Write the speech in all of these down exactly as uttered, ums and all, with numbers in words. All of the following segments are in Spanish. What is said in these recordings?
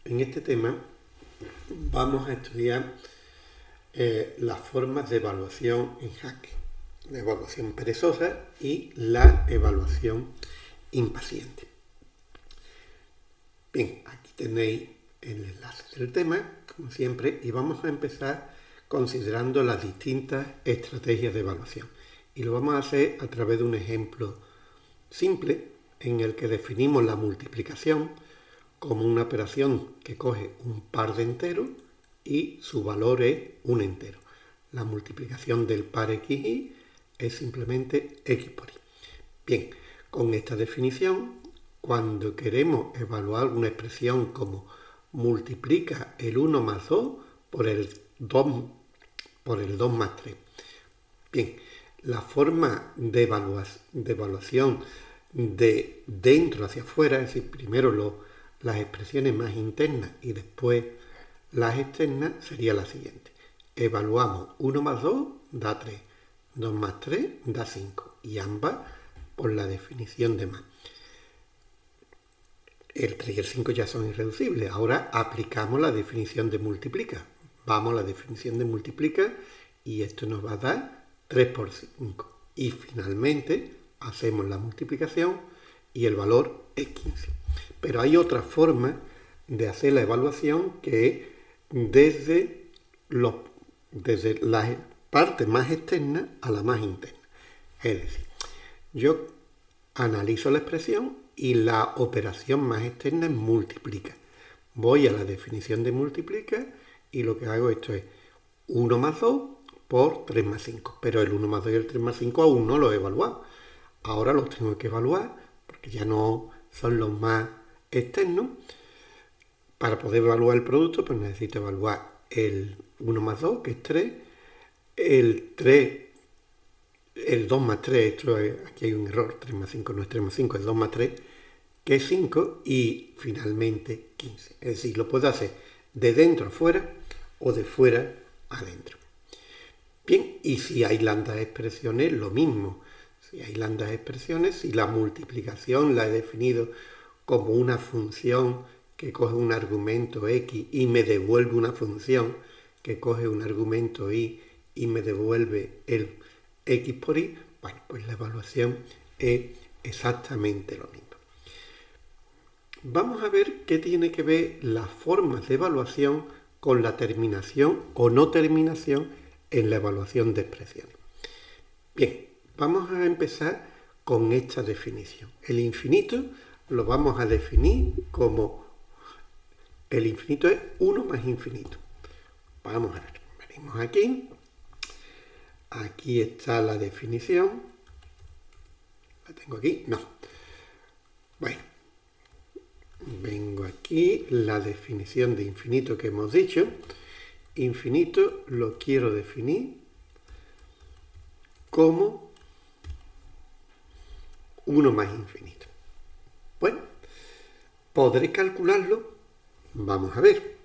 En este tema vamos a estudiar eh, las formas de evaluación en Jaque, la evaluación perezosa y la evaluación impaciente. Bien, aquí tenéis el enlace del tema, como siempre, y vamos a empezar considerando las distintas estrategias de evaluación. Y lo vamos a hacer a través de un ejemplo simple en el que definimos la multiplicación como una operación que coge un par de enteros y su valor es un entero. La multiplicación del par xy es simplemente x por y. Bien, con esta definición, cuando queremos evaluar una expresión como multiplica el uno más dos por el dos, por el dos más tres. Bien, la forma de, evalua de evaluación de dentro hacia afuera, es decir, primero lo, las expresiones más internas y después las externas, sería la siguiente. Evaluamos uno más dos da tres, dos más tres da cinco, y ambas por la definición de más. El tres y el cinco ya son irreducibles. Ahora aplicamos la definición de multiplica. Vamos a la definición de multiplica y esto nos va a dar tres por cinco. Y finalmente hacemos la multiplicación y el valor es quince. Pero hay otra forma de hacer la evaluación que es desde, los, desde la parte más externa a la más interna. Es decir, yo analizo la expresión y la operación más externa es multiplica. Voy a la definición de multiplica y lo que hago esto es uno más dos por tres más cinco. Pero el uno más dos y el tres más cinco aún no lo he evaluado. Ahora los tengo que evaluar porque ya no son los más externos. Para poder evaluar el producto, pues necesito evaluar el uno más dos, que es tres, el tres, el dos más tres, esto es, aquí hay un error, tres más cinco no es tres más cinco, es dos más tres, que es cinco, y finalmente quince. Es decir, lo puedo hacer de dentro a fuera o de fuera a adentro. Bien, y si hay lambda expresiones, lo mismo. Si hay lambda expresiones, si la multiplicación la he definido como una función que coge un argumento x y me devuelve una función que coge un argumento y y me devuelve el x por y, bueno, pues la evaluación es exactamente lo mismo. Vamos a ver qué tiene que ver las formas de evaluación con la terminación o no terminación en la evaluación de expresiones. Bien, vamos a empezar con esta definición. El infinito lo vamos a definir como el infinito es uno más infinito. Vamos a ver, venimos aquí. Aquí está la definición. ¿La tengo aquí? No. Bueno, vengo aquí, la definición de infinito que hemos dicho. Infinito lo quiero definir como uno más infinito. Bueno, ¿podré calcularlo? Vamos a ver.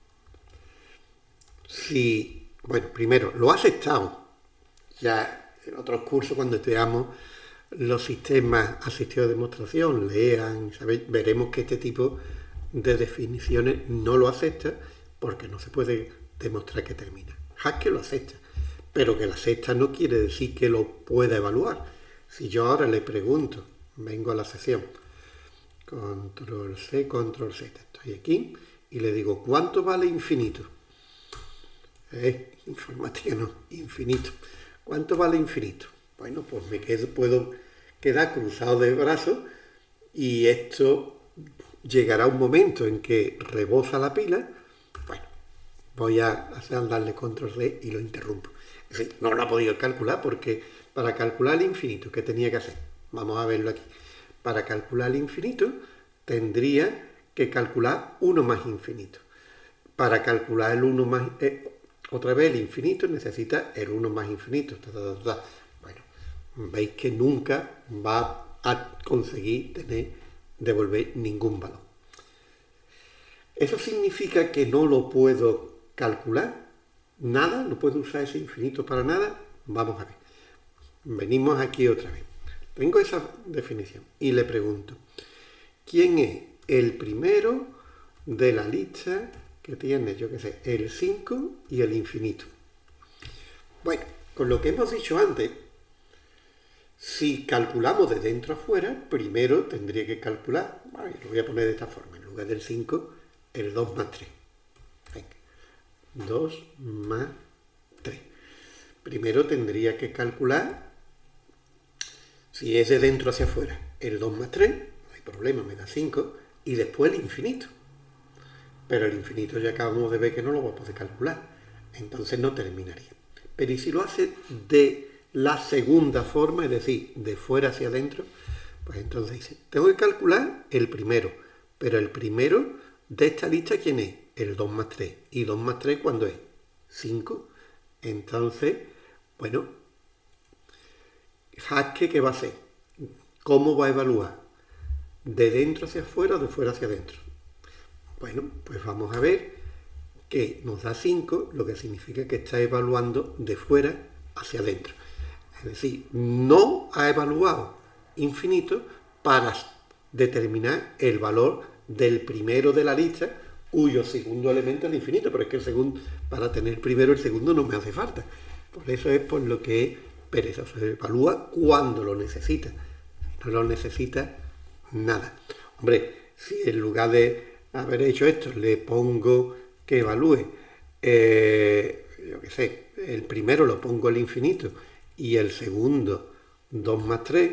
Si, bueno, primero, lo ha aceptado. Ya en otros cursos, cuando estudiamos los sistemas asistidos de demostración, lean, ¿sabéis? Veremos que este tipo de definiciones no lo acepta porque no se puede demostrar que termina. Haskell lo acepta, pero que lo acepta no quiere decir que lo pueda evaluar. Si yo ahora le pregunto, vengo a la sesión, control C, control Z, estoy aquí, y le digo, ¿cuánto vale infinito? Eh, informática no, infinito. ¿Cuánto vale infinito? Bueno, pues me quedo, puedo quedar cruzado de brazos y esto llegará un momento en que rebosa la pila. Bueno, voy a hacer darle control C y lo interrumpo. Es decir, no lo ha podido calcular porque para calcular el infinito, ¿qué tenía que hacer? Vamos a verlo aquí. Para calcular el infinito tendría que calcular uno más infinito. Para calcular el uno más... Eh, Otra vez el infinito necesita el uno más infinito. Ta, ta, ta, ta. Bueno, veis que nunca va a conseguir tener, devolver ningún valor. ¿Eso significa que no lo puedo calcular? ¿Nada? ¿No puedo usar ese infinito para nada? Vamos a ver. Venimos aquí otra vez. Tengo esa definición y le pregunto, ¿quién es el primero de la lista que tiene, yo qué sé, el cinco y el infinito. Bueno, con lo que hemos dicho antes, si calculamos de dentro a fuera, primero tendría que calcular, vale, lo voy a poner de esta forma, en lugar del cinco, el dos más tres. Venga, dos más tres. Primero tendría que calcular, si es de dentro hacia afuera, el dos más tres, no hay problema, me da cinco, y después el infinito. Pero el infinito ya acabamos de ver que no lo voy a poder calcular, entonces no terminaría. Pero ¿y si lo hace de la segunda forma, es decir, de fuera hacia adentro? Pues entonces dice, tengo que calcular el primero, pero el primero de esta lista, ¿quién es? El dos más tres. ¿Y dos más tres cuándo es? cinco. Entonces, bueno, Haskell, ¿qué va a hacer? ¿Cómo va a evaluar? ¿De dentro hacia afuera o de fuera hacia adentro? Bueno, pues vamos a ver que nos da cinco, lo que significa que está evaluando de fuera hacia adentro. Es decir, no ha evaluado infinito para determinar el valor del primero de la lista, cuyo segundo elemento es el infinito, pero es que el segundo, para tener primero el segundo no me hace falta. Por eso es por lo que es perezoso. Se evalúa cuando lo necesita. Si no lo necesita, nada. Hombre, si en lugar de haber hecho esto le pongo que evalúe, eh, yo qué sé, el primero lo pongo el infinito y el segundo dos más tres,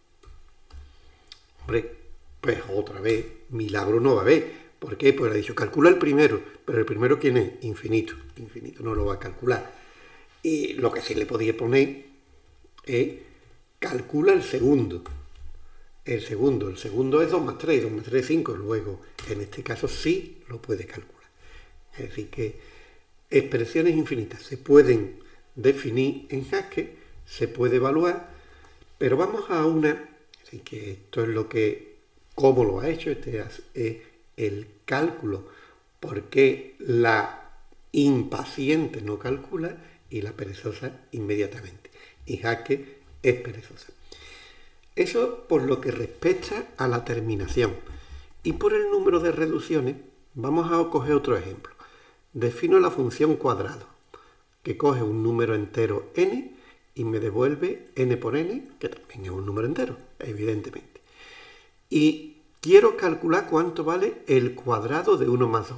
hombre, pues otra vez, milagro no va a haber. ¿Por qué? Pues ha dicho, calcula el primero, pero el primero ¿quién es? Infinito. Infinito no lo va a calcular. Y lo que sí le podía poner es, calcula el segundo. El segundo, el segundo es dos más tres, dos más tres es cinco, luego en este caso sí lo puede calcular. Es decir que expresiones infinitas se pueden definir en Haskell, se puede evaluar, pero vamos a una, así que esto es lo que, cómo lo ha hecho, este es el cálculo, porque la impaciente no calcula y la perezosa inmediatamente. Y Haskell es perezosa. Eso por lo que respecta a la terminación. Y por el número de reducciones, vamos a coger otro ejemplo. Defino la función cuadrado, que coge un número entero n y me devuelve n por n, que también es un número entero, evidentemente. Y quiero calcular cuánto vale el cuadrado de uno más dos.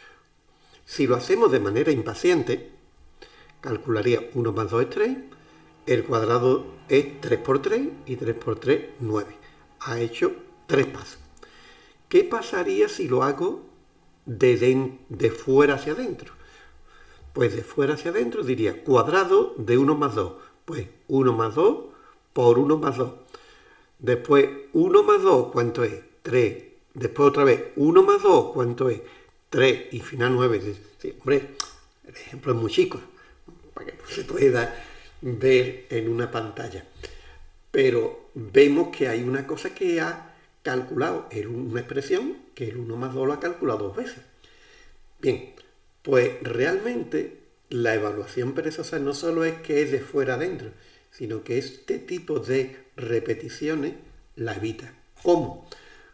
Si lo hacemos de manera impaciente, calcularía uno más dos es tres, el cuadrado es tres por tres y tres por tres, nueve. Ha hecho tres pasos. ¿Qué pasaría si lo hago de, de, de fuera hacia adentro? Pues de fuera hacia adentro diría cuadrado de uno más dos. Pues uno más dos por uno más dos. Después uno más dos, ¿cuánto es? tres. Después otra vez uno más dos, ¿cuánto es? tres. Y final nueve. Sí, hombre, el ejemplo es muy chico, para que no se pueda ver en una pantalla. Pero vemos que hay una cosa que ha calculado, es una expresión que el uno más dos lo ha calculado dos veces. Bien, pues realmente la evaluación perezosa no solo es que es de fuera adentro, sino que este tipo de repeticiones la evita. ¿Cómo?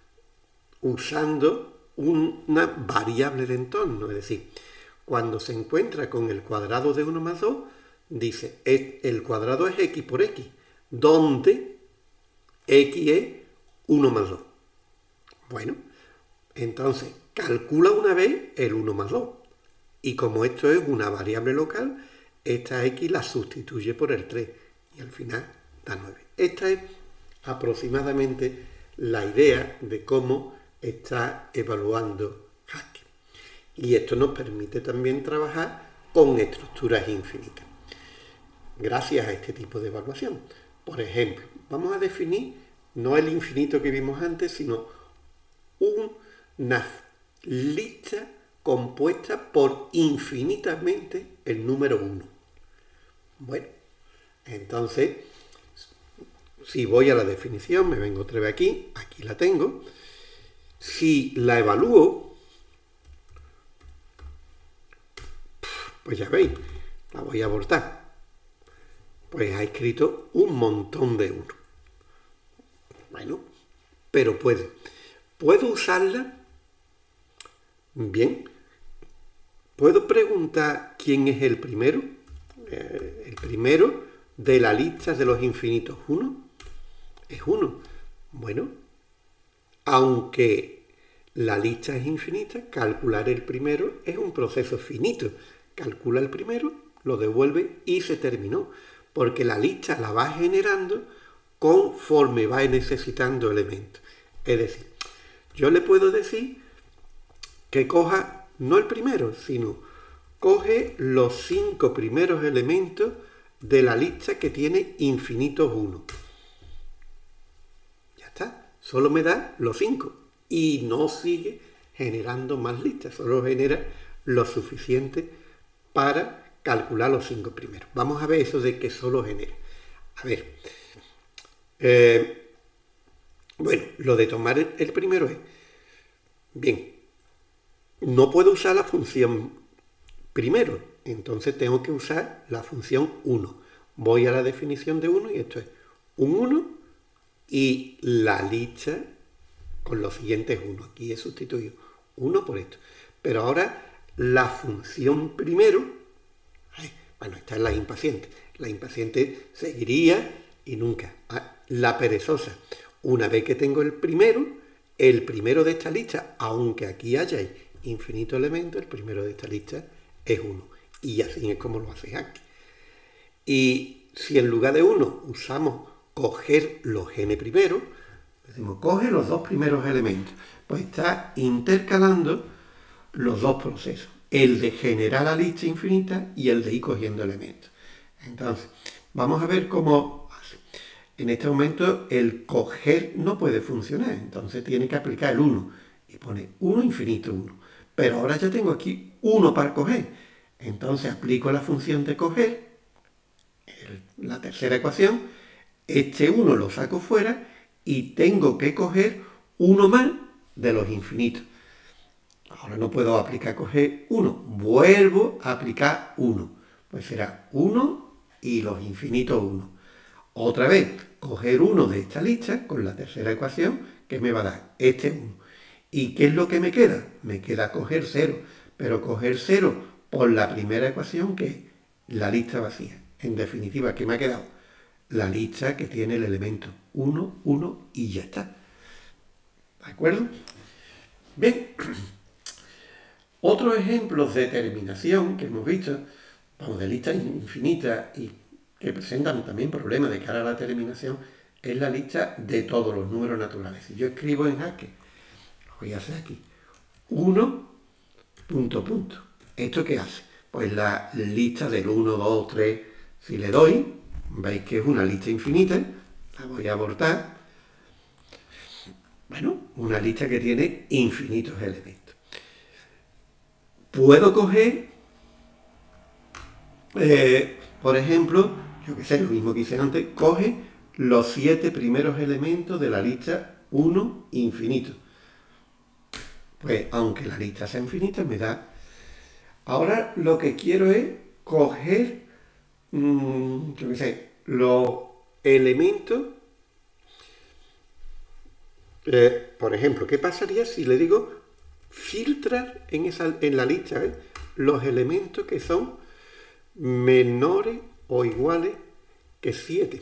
Usando una variable de entorno, es decir, cuando se encuentra con el cuadrado de uno más dos, dice, el cuadrado es x por x, donde x es uno más dos. Bueno, entonces calcula una vez el uno más dos. Y como esto es una variable local, esta x la sustituye por el tres. Y al final da nueve. Esta es aproximadamente la idea de cómo está evaluando Haskell. Y esto nos permite también trabajar con estructuras infinitas. Gracias a este tipo de evaluación. Por ejemplo, vamos a definir no el infinito que vimos antes, sino una lista compuesta por infinitamente el número uno. Bueno, entonces, si voy a la definición, me vengo otra vez aquí, aquí la tengo. Si la evalúo, pues ya veis, la voy a abortar. Pues ha escrito un montón de uno. Bueno, pero puedo. ¿Puedo usarla? Bien, ¿puedo preguntar quién es el primero? Eh, el primero de la lista de los infinitos, ¿uno? Es uno. Bueno, aunque la lista es infinita, calcular el primero es un proceso finito. Calcula el primero, lo devuelve y se terminó. Porque la lista la va generando conforme va necesitando elementos. Es decir, yo le puedo decir que coja no el primero, sino coge los cinco primeros elementos de la lista que tiene infinitos uno. Ya está, solo me da los cinco y no sigue generando más listas, solo genera lo suficiente para calcular los cinco primeros. Vamos a ver eso de que solo genera. A ver, eh, bueno, lo de tomar el, el primero es, bien, no puedo usar la función primero, entonces tengo que usar la función uno. Voy a la definición de uno y esto es un uno y la lista con los siguientes uno. Aquí he sustituido uno por esto. Pero ahora la función primero, ay, bueno, esta es la impaciente. La impaciente seguiría y nunca. Ah, la perezosa, una vez que tengo el primero, el primero de esta lista, aunque aquí haya infinito elemento, el primero de esta lista es uno. Y así es como lo hace aquí. Y si en lugar de uno usamos coger los n primeros, decimos coge los dos primeros elementos, pues está intercalando los dos procesos, el de generar la lista infinita y el de ir cogiendo elementos. Entonces, vamos a ver cómo hace. En este momento el coger no puede funcionar, entonces tiene que aplicar el uno y pone uno infinito uno. Pero ahora ya tengo aquí uno para coger, entonces aplico la función de coger, el, la tercera ecuación, este uno lo saco fuera y tengo que coger uno más de los infinitos. Ahora no puedo aplicar coger uno, vuelvo a aplicar uno, pues será uno y los infinitos uno. Otra vez, coger uno de esta lista con la tercera ecuación que me va a dar este uno. ¿Y qué es lo que me queda? Me queda coger cero, pero coger cero por la primera ecuación que es la lista vacía. En definitiva, ¿qué me ha quedado? La lista que tiene el elemento uno, uno y ya está. ¿De acuerdo? Bien. Otros ejemplos de terminación que hemos visto, vamos, de listas infinitas y que presentan también problemas de cara a la terminación, es la lista de todos los números naturales. Si yo escribo en Haskell, lo voy a hacer aquí, uno, punto, punto. ¿Esto qué hace? Pues la lista del uno, dos, tres, si le doy, veis que es una lista infinita, la voy a abortar. Bueno, una lista que tiene infinitos elementos. Puedo coger, eh, por ejemplo, yo que sé, lo mismo que hice antes, coge los siete primeros elementos de la lista uno infinito. Pues aunque la lista sea infinita, me da... Ahora lo que quiero es coger, mmm, yo que sé, los elementos. Eh, por ejemplo, ¿qué pasaría si le digo filtrar en, esa, en la lista eh, los elementos que son menores o iguales que siete?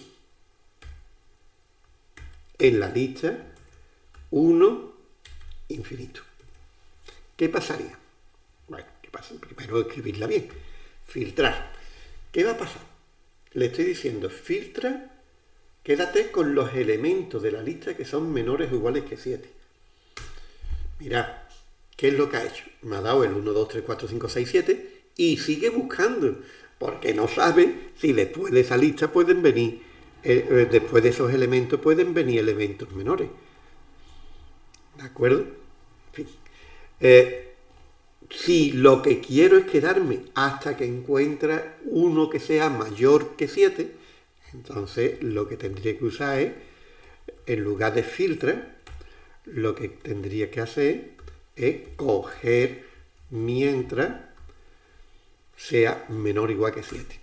En la lista uno infinito. ¿Qué pasaría? Bueno, ¿qué pasa? Primero escribirla bien. Filtrar. ¿Qué va a pasar? Le estoy diciendo filtra. Quédate con los elementos de la lista que son menores o iguales que siete. Mirad, ¿qué es lo que ha hecho? Me ha dado el uno, dos, tres, cuatro, cinco, seis, siete y sigue buscando, porque no sabe si después de esa lista pueden venir, eh, después de esos elementos pueden venir elementos menores. ¿De acuerdo? En fin. Eh, si lo que quiero es quedarme hasta que encuentre uno que sea mayor que siete, entonces lo que tendría que usar es, en lugar de filtrar, lo que tendría que hacer es coger mientras sea menor o igual que siete.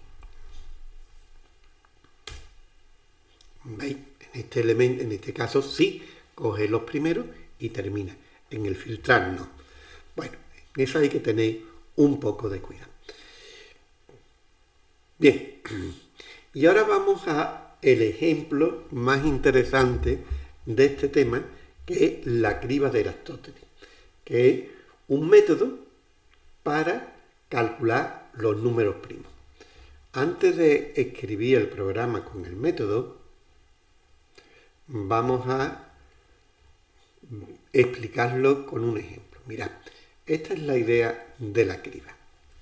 ¿Veis? En este elemento, en este caso sí, coge los primeros y termina. En el filtrar no. Bueno, Eso hay que tener un poco de cuidado. Bien, y ahora vamos a el ejemplo más interesante de este tema, que es la criba de Aristóteles, que es un método para calcular los números primos. Antes de escribir el programa con el método, vamos a explicarlo con un ejemplo. Mirad, esta es la idea de la criba.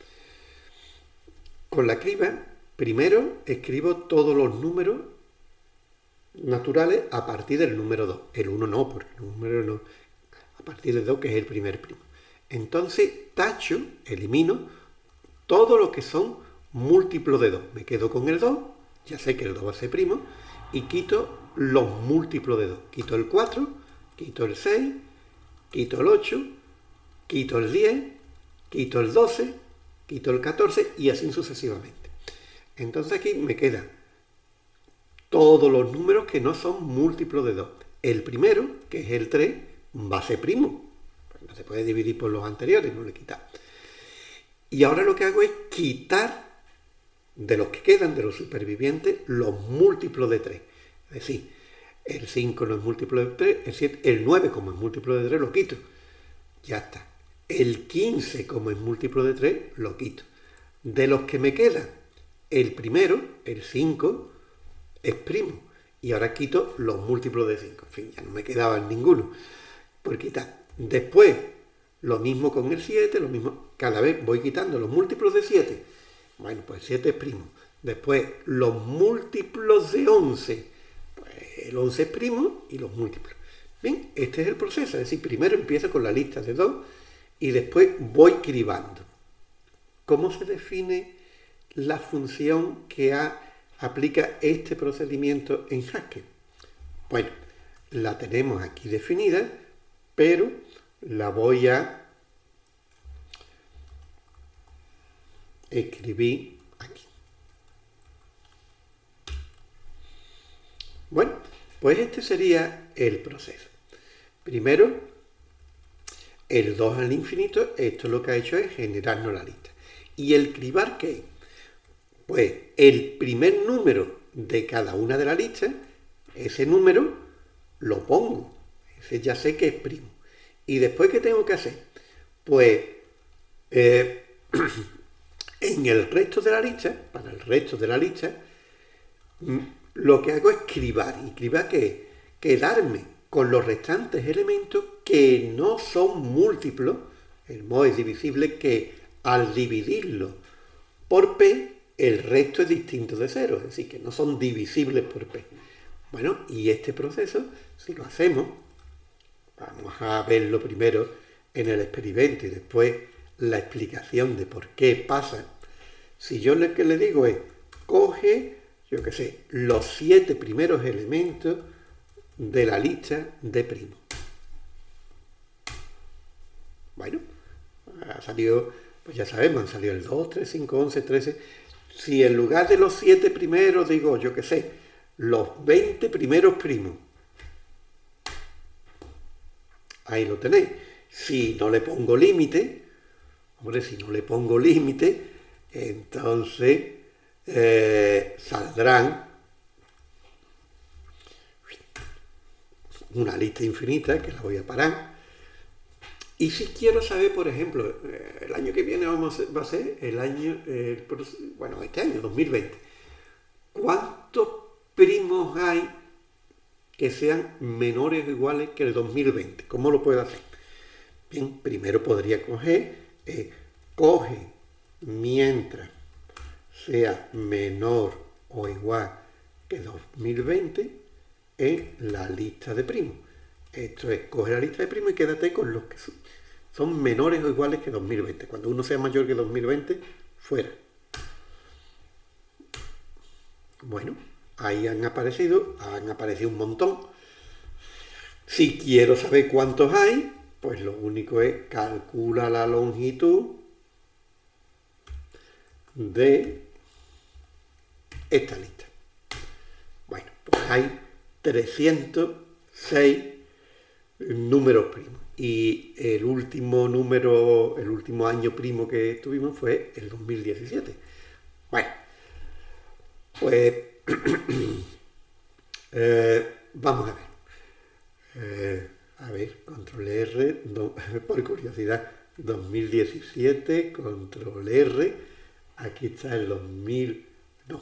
Con la criba, primero escribo todos los números naturales a partir del número dos. El uno no, porque el número no, a partir del dos, que es el primer primo. Entonces tacho, elimino todo lo que son múltiplos de dos. Me quedo con el dos, ya sé que el dos va a ser primo, y quito los múltiplos de dos. Quito el cuatro, quito el seis, quito el ocho, quito el diez, quito el doce, quito el catorce y así sucesivamente. Entonces aquí me quedan todos los números que no son múltiplos de dos. El primero, que es el tres, va a ser primo. Pues no se puede dividir por los anteriores, no le quita. Y ahora lo que hago es quitar de los que quedan, de los supervivientes, los múltiplos de tres. Es decir, el cinco no es múltiplo de tres, el siete, el nueve como es múltiplo de tres lo quito. Ya está. El quince como es múltiplo de tres lo quito. De los que me quedan, el primero, el cinco, es primo. Y ahora quito los múltiplos de cinco. En fin, ya no me quedaban ninguno por quitar. Después, lo mismo con el siete, lo mismo. Cada vez voy quitando los múltiplos de siete. Bueno, pues siete es primo. Después, los múltiplos de once. Pues el once es primo y los múltiplos. Bien, este es el proceso. Es decir, primero empiezo con la lista de dos y después voy cribando. ¿Cómo se define la función que ha, aplica este procedimiento en Haskell? Bueno, la tenemos aquí definida, pero la voy a escribir aquí. Bueno, pues este sería el proceso. Primero, el dos al infinito, esto lo que ha hecho es generarnos la lista. ¿Y el cribar qué? Pues el primer número de cada una de las listas, ese número lo pongo. Ese ya sé que es primo. ¿Y después qué tengo que hacer? Pues eh, en el resto de la lista, para el resto de la lista, lo que hago es cribar. ¿Y cribar qué es? Quedarme con los restantes elementos que no son múltiplos. El modo es divisible, que al dividirlo por P, el resto es distinto de cero, es decir, que no son divisibles por P. Bueno, y este proceso, si lo hacemos, vamos a verlo primero en el experimento y después la explicación de por qué pasa. Si yo lo que le digo es, coge, yo qué sé, los siete primeros elementos de la lista de primo. Bueno, ha salido, pues ya sabemos, han salido el dos, tres, cinco, once, trece. Si en lugar de los siete primeros digo, yo qué sé, los veinte primeros primos, ahí lo tenéis. Si no le pongo límite, hombre, si no le pongo límite, entonces eh, saldrán una lista infinita que la voy a parar. Y si quiero saber, por ejemplo, el año que viene vamos a, va a ser el año, eh, bueno, este año, dos mil veinte, ¿cuántos primos hay que sean menores o iguales que el dos mil veinte? ¿Cómo lo puedo hacer? Bien, primero podría coger, eh, coge mientras sea menor o igual que dos mil veinte en la lista de primos. Esto es, coge la lista de primos y quédate con los que son, son menores o iguales que dos mil veinte. Cuando uno sea mayor que dos mil veinte, fuera. Bueno, ahí han aparecido, han aparecido un montón. Si quiero saber cuántos hay, pues lo único es calcula la longitud de esta lista. Bueno, pues hay trescientos seis números primos. y el último número, el último año primo que tuvimos fue el dos mil diecisiete. Bueno, pues eh, vamos a ver. Eh, a ver, control R, do, por curiosidad, dos mil diecisiete, control R, aquí está el dos mil, no,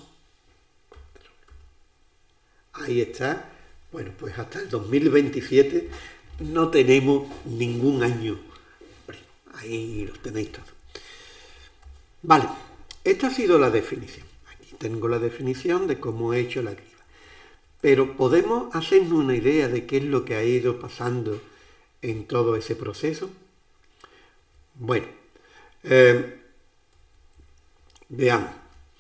ahí está. Bueno, pues hasta el dos mil veintisiete no tenemos ningún año. Ahí los tenéis todos. Vale, esta ha sido la definición. Aquí tengo la definición de cómo he hecho la criba. Pero podemos hacernos una idea de qué es lo que ha ido pasando en todo ese proceso. Bueno, eh, veamos.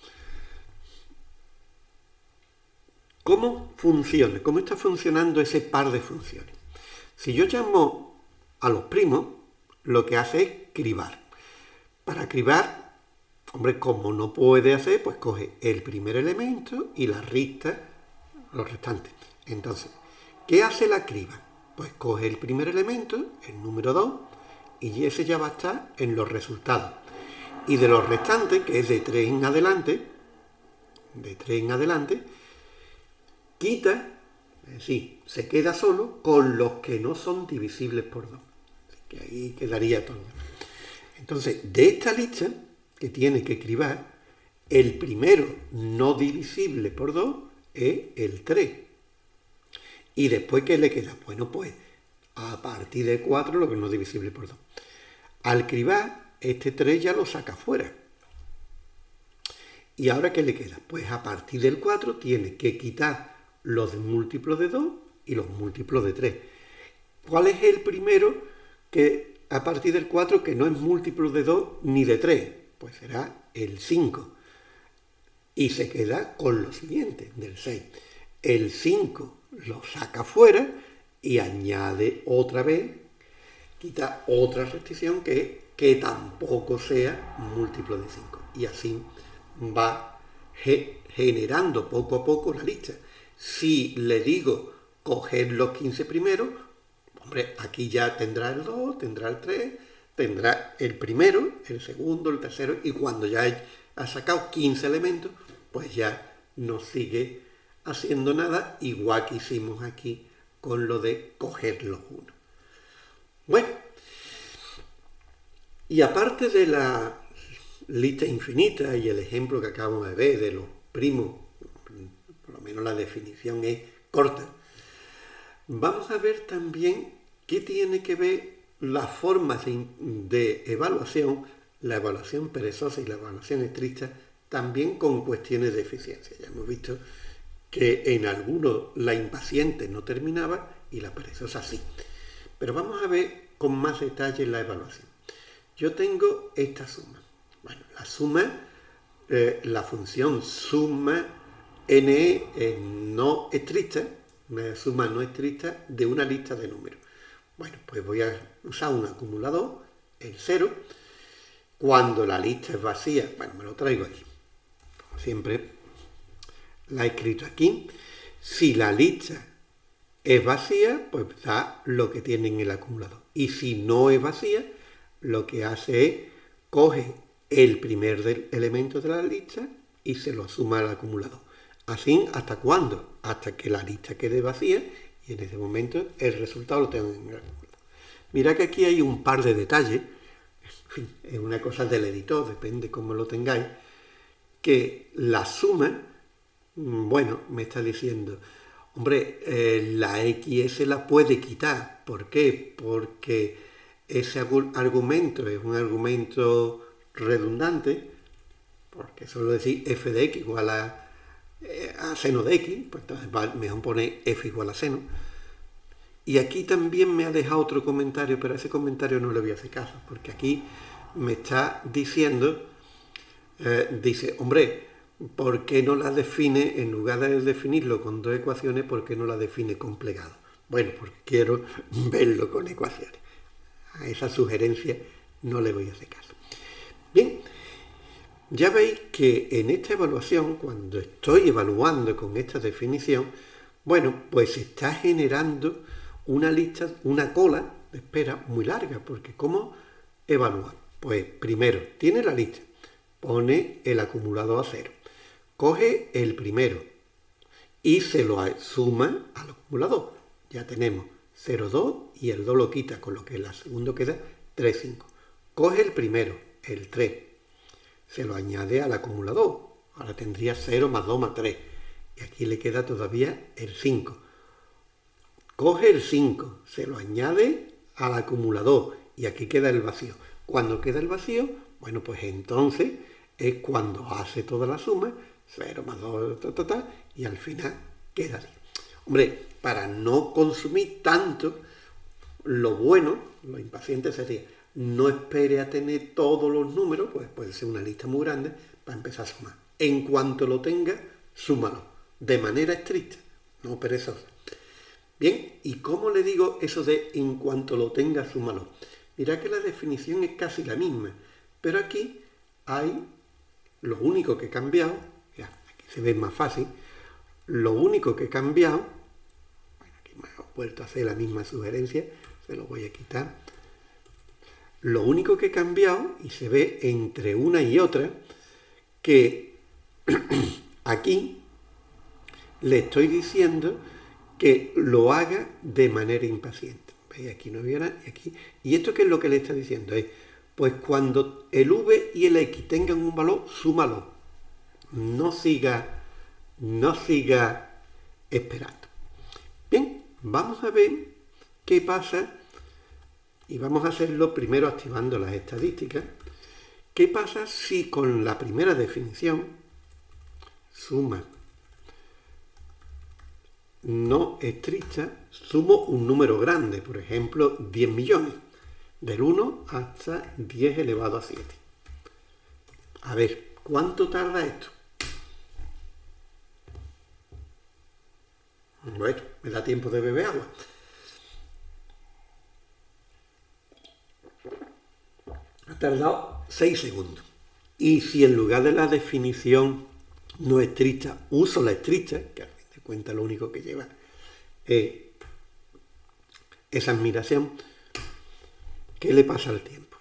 ¿Cómo funciona? ¿Cómo está funcionando ese par de funciones? Si yo llamo a los primos, lo que hace es cribar. Para cribar, hombre, como no puede hacer, pues coge el primer elemento y la resta los restantes. Entonces, ¿qué hace la criba? Pues coge el primer elemento, el número dos, y ese ya va a estar en los resultados. Y de los restantes, que es de tres en adelante, de tres en adelante, quita, es decir, se queda solo con los que no son divisibles por dos. Así que ahí quedaría todo. Entonces, de esta lista que tiene que cribar, el primero no divisible por dos es el tres. Y después, ¿qué le queda? Bueno, pues a partir de cuatro lo que no es divisible por dos. Al cribar, este tres ya lo saca fuera. ¿Y ahora qué le queda? Pues a partir del cuatro tiene que quitar los múltiplos de dos y los múltiplos de tres. ¿Cuál es el primero que a partir del cuatro que no es múltiplo de dos ni de tres? Pues será el cinco. Y se queda con lo siguiente, del seis. El cinco lo saca fuera y añade otra vez, quita otra restricción que, que tampoco sea múltiplo de cinco. Y así va ge generando poco a poco la lista. Si le digo coger los quince primeros, hombre, aquí ya tendrá el dos, tendrá el tres, tendrá el primero, el segundo, el tercero, y cuando ya ha sacado quince elementos, pues ya no sigue haciendo nada, igual que hicimos aquí con lo de coger los unos. Bueno, y aparte de la lista infinita y el ejemplo que acabamos de ver de los primos, por lo menos la definición es corta, vamos a ver también qué tiene que ver las formas de, de evaluación, la evaluación perezosa y la evaluación estricta, también con cuestiones de eficiencia. Ya hemos visto que en algunos la impaciente no terminaba y la perezosa sí. Pero vamos a ver con más detalle la evaluación. Yo tengo esta suma. Bueno, la suma, eh, la función suma n es no estricta, una suma no estricta de una lista de números. Bueno, pues voy a usar un acumulador, el cero. Cuando la lista es vacía, bueno, me lo traigo aquí. Como siempre, la he escrito aquí. Si la lista es vacía, pues da lo que tiene en el acumulador. Y si no es vacía, lo que hace es coge el primer del elemento de la lista y se lo suma al acumulador. Así, ¿hasta cuándo? Hasta que la lista quede vacía y en ese momento el resultado lo tengo en el acumulador. Mira que aquí hay un par de detalles, en fin, es una cosa del editor, depende cómo lo tengáis, que la suma, bueno, me está diciendo, hombre, eh, la X S la puede quitar. ¿Por qué? Porque ese argumento es un argumento redundante, porque solo decir f de x igual a, eh, a seno de x, pues entonces va, mejor poner f igual a seno. Y aquí también me ha dejado otro comentario, pero a ese comentario no le voy a hacer caso, porque aquí me está diciendo, eh, dice, hombre, ¿por qué no la define, en lugar de definirlo con dos ecuaciones, por qué no la define con plegado? Bueno, porque quiero verlo con ecuaciones. A esa sugerencia no le voy a hacer caso. Bien, ya veis que en esta evaluación, cuando estoy evaluando con esta definición, bueno, pues se está generando una lista, una cola de espera muy larga, porque ¿cómo evaluar? Pues primero, tiene la lista, pone el acumulador a cero, coge el primero y se lo suma al acumulador. Ya tenemos cero coma dos y el dos lo quita, con lo que el segundo queda tres coma cinco. Coge el primero, el tres, se lo añade al acumulador. Ahora tendría cero más dos más tres. Y aquí le queda todavía el cinco. Coge el cinco, se lo añade al acumulador y aquí queda el vacío. Cuando queda el vacío, bueno, pues entonces es cuando hace toda la suma, cero más dos, ta, ta, ta, y al final queda diez. Hombre, para no consumir tanto, lo bueno, lo impaciente sería, no espere a tener todos los números, pues puede ser una lista muy grande, para empezar a sumar. En cuanto lo tenga, súmalo, de manera estricta, no perezosa. Bien, ¿y cómo le digo eso de en cuanto lo tenga, súmalo? Mirad que la definición es casi la misma, pero aquí hay lo único que he cambiado, ya, aquí se ve más fácil, lo único que he cambiado, bueno, aquí me he vuelto a hacer la misma sugerencia, se lo voy a quitar, lo único que he cambiado, y se ve entre una y otra, que aquí le estoy diciendo que lo haga de manera impaciente. ¿Veis? Aquí no viene, y aquí. ¿Y esto qué es lo que le está diciendo? Es, pues cuando el v y el x tengan un valor, súmalo. No siga, no siga esperando. Bien, vamos a ver qué pasa, y vamos a hacerlo primero activando las estadísticas. ¿Qué pasa si con la primera definición, suma no estricta, sumo un número grande, por ejemplo, diez millones, del uno hasta diez elevado a siete. A ver, ¿cuánto tarda esto? Bueno, me da tiempo de beber agua. Ha tardado seis segundos. Y si en lugar de la definición no estricta uso la estricta, que al fin de cuentas lo único que lleva es esa admiración, ¿qué le pasa al tiempo?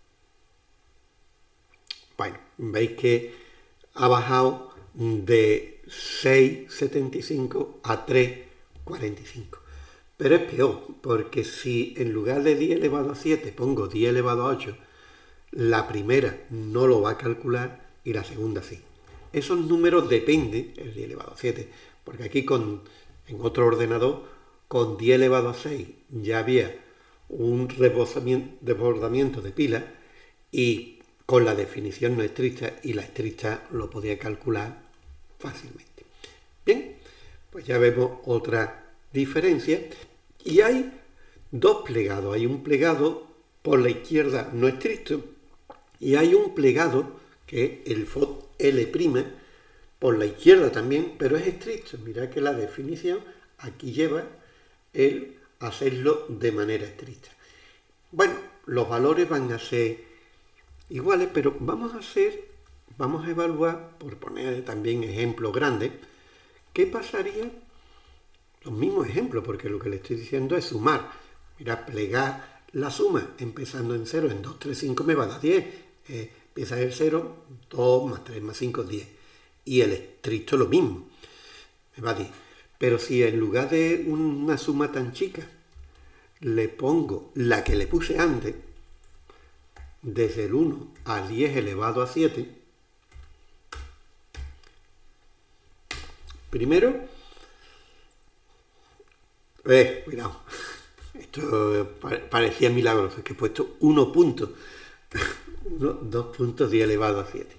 Bueno, veis que ha bajado de seis coma setenta y cinco a tres coma cuarenta y cinco. Pero es peor, porque si en lugar de diez elevado a siete pongo diez elevado a ocho, la primera no lo va a calcular y la segunda sí. Esos números dependen, el diez elevado a siete, porque aquí con, en otro ordenador, con diez elevado a seis ya había un desbordamiento de pila y con la definición no estricta y la estricta lo podía calcular fácilmente. Bien, pues ya vemos otra diferencia y hay dos plegados. Hay un plegado por la izquierda no estricto y hay un plegado que es el F O D L' por la izquierda también, pero es estricto. Mirad que la definición aquí lleva el hacerlo de manera estricta. Bueno, los valores van a ser iguales, pero vamos a hacer, vamos a evaluar, por poner también ejemplos grandes, ¿qué pasaría? Los mismos ejemplos, porque lo que le estoy diciendo es sumar. Mirad, plegar la suma empezando en cero, en dos, tres, cinco me va a dar diez. Eh, empieza en el cero, dos más tres más cinco, diez. Y el estricto lo mismo, me va a diez. Pero si en lugar de una suma tan chica le pongo la que le puse antes, desde el uno a diez elevado a siete, primero, eh, cuidado, esto parecía milagroso, es que he puesto uno puntos, dos puntos diez elevado a siete.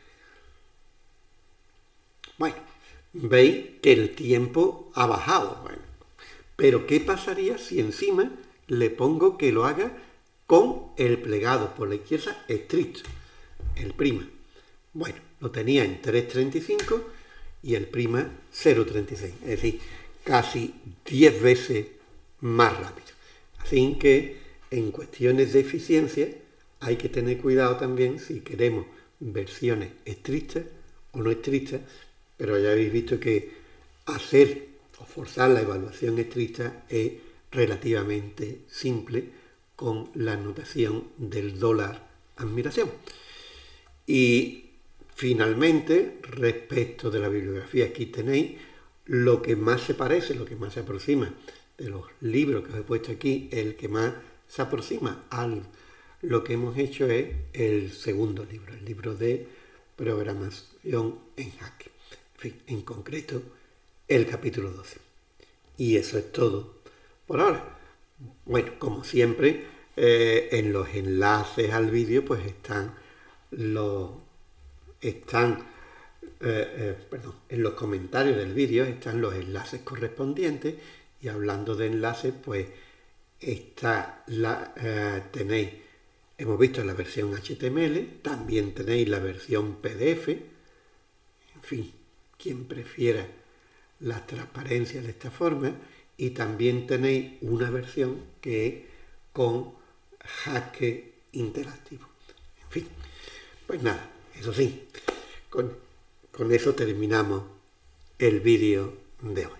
Bueno, veis que el tiempo ha bajado. Bueno, pero ¿qué pasaría si encima le pongo que lo haga con el plegado por la izquierda estricto, el prima? Bueno, lo tenía en tres coma treinta y cinco y el prima cero coma treinta y seis, es decir, casi diez veces más rápido. Así que en cuestiones de eficiencia hay que tener cuidado también si queremos versiones estrictas o no estrictas, pero ya habéis visto que hacer o forzar la evaluación estricta es relativamente simple con la notación del dólar admiración. Y finalmente, respecto de la bibliografía, aquí tenéis lo que más se parece, lo que más se aproxima de los libros que os he puesto aquí, el que más se aproxima a lo que hemos hecho es el segundo libro, el libro de programación en Haskell. En fin, en concreto, el capítulo doce. Y eso es todo por ahora. Bueno, como siempre, eh, en los enlaces al vídeo pues están los... están eh, eh, perdón, en los comentarios del vídeo están los enlaces correspondientes, y hablando de enlaces, pues está la, eh, tenéis, hemos visto la versión H T M L, también tenéis la versión P D F, en fin, quien prefiera la transparencia de esta forma, y también tenéis una versión que es con Haskell interactivo. En fin, pues nada, eso sí, con, con eso terminamos el vídeo de hoy.